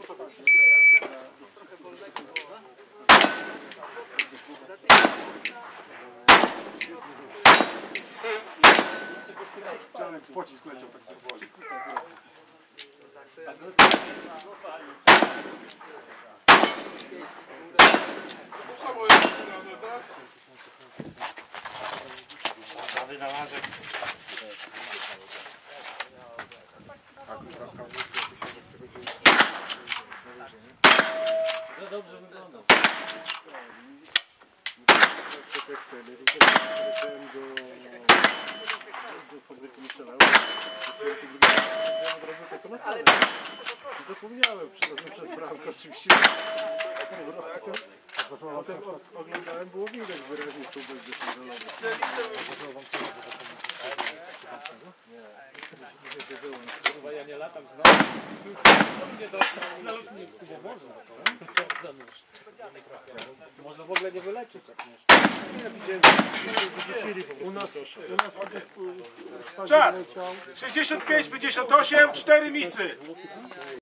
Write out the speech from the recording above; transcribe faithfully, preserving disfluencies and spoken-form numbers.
Pocisk leciał tak boli. Za wynalazek. Za dobrze wygląda. Do fabryki Michelin. Zapomniałem, przyszedłem przez bramkę oczywiście. Potem oglądałem, było widać wyraźnie, że to będzie handlowy. Kurwa, ja nie latam znowu. Nie do na lotnisku, bo może. Za nóż. Może w ogóle nie wyleczyć jak mieszka. Ja widziałem, u nas, u nas Czas! sześćdziesiąt pięć pięćdziesiąt osiem, cztery misy.